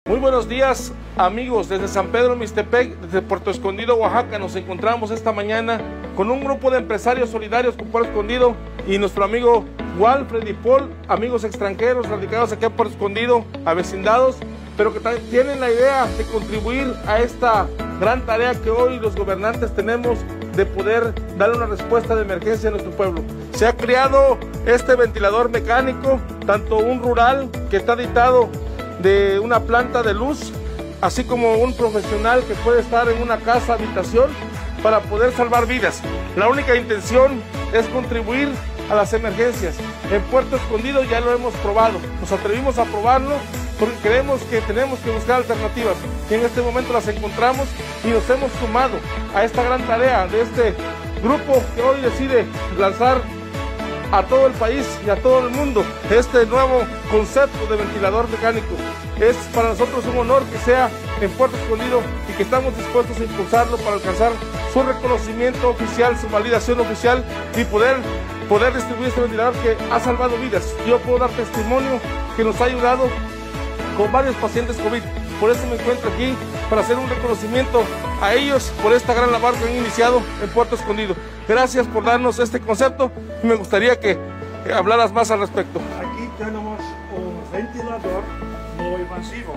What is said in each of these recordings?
Muy buenos días, amigos, desde San Pedro Mixtepec, desde Puerto Escondido, Oaxaca. Nos encontramos esta mañana con un grupo de empresarios solidarios con Puerto Escondido y nuestro amigo Walfred y Paul, amigos extranjeros radicados aquí en Puerto Escondido, avecindados, pero que también tienen la idea de contribuir a esta gran tarea que hoy los gobernantes tenemos de poder darle una respuesta de emergencia a nuestro pueblo. Se ha creado este ventilador mecánico, tanto un rural que está editado de una planta de luz, así como un profesional que puede estar en una casa, habitación, para poder salvar vidas. La única intención es contribuir a las emergencias. En Puerto Escondido ya lo hemos probado, nos atrevimos a probarlo porque creemos que tenemos que buscar alternativas y en este momento las encontramos y nos hemos sumado a esta gran tarea de este grupo que hoy decide lanzar a todo el país y a todo el mundo este nuevo concepto de ventilador mecánico. Es para nosotros un honor que sea en Puerto Escondido y que estamos dispuestos a impulsarlo para alcanzar su reconocimiento oficial, su validación oficial y poder distribuir este ventilador que ha salvado vidas. Yo puedo dar testimonio que nos ha ayudado con varios pacientes COVID. Por eso me encuentro aquí para hacer un reconocimiento a ellos por esta gran labor que han iniciado en Puerto Escondido. Gracias por darnos este concepto y me gustaría que hablaras más al respecto. Aquí tenemos un ventilador no invasivo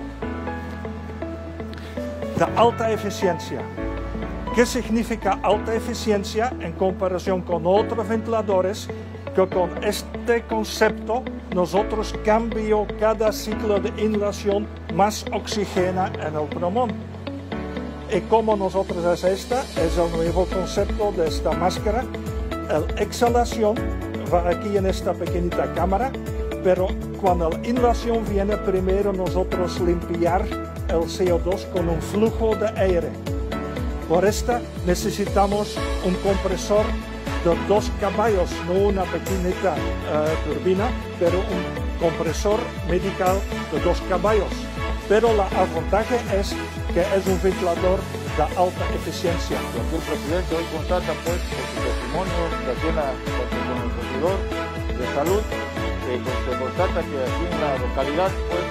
de alta eficiencia. ¿Qué significa alta eficiencia en comparación con otros ventiladores? Que con este concepto nosotros cambiamos cada ciclo de inhalación más oxígeno en el pulmón. Y como nosotros es esta, es el nuevo concepto de esta máscara. La exhalación va aquí en esta pequeñita cámara, pero cuando la inhalación viene, primero nosotros limpiar el CO2 con un flujo de aire. Por esta necesitamos un compresor de 2 caballos, no una pequeñita turbina, pero un compresor medical de 2 caballos. Pero la avantaje es que es un ventilador de alta eficiencia. Aquí el presidente hoy constata pues por su testimonio que aquí con el servidor de salud, se constata que aquí en la localidad pues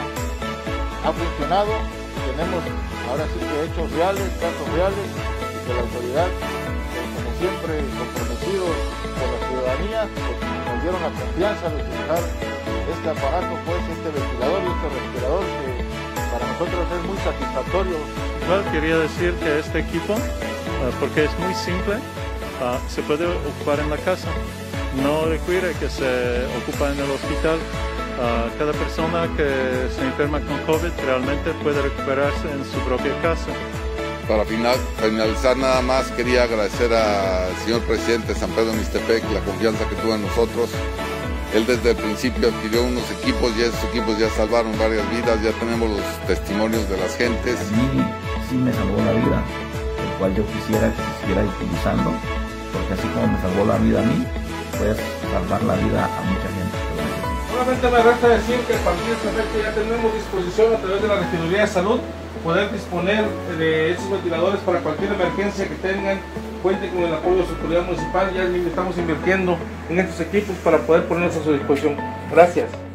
ha funcionado. Tenemos ahora sí que hechos reales, casos reales, y que la autoridad, como siempre comprometidos con la ciudadanía, pues, nos dieron la confianza de utilizar este aparato, pues este ventilador y este respirador que para nosotros es muy satisfactorio. Igual quería decir que este equipo, porque es muy simple, se puede ocupar en la casa. No requiere que se ocupe en el hospital. Cada persona que se enferma con COVID realmente puede recuperarse en su propia casa. Para finalizar nada más quería agradecer al señor presidente de San Pedro Mixtepec la confianza que tuvo en nosotros. Él desde el principio adquirió unos equipos y esos equipos ya salvaron varias vidas, ya tenemos los testimonios de las gentes. A mí sí me salvó la vida, el cual yo quisiera que se siguiera utilizando, porque así como me salvó la vida a mí, puedes salvar la vida a mucha gente. Solamente me resta decir que a partir de esta fecha ya tenemos disposición a través de la Regiduría de Salud poder disponer de esos ventiladores para cualquier emergencia que tengan. Cuenten con el apoyo de su autoridad municipal, ya estamos invirtiendo en estos equipos para poder ponerlos a su disposición. Gracias.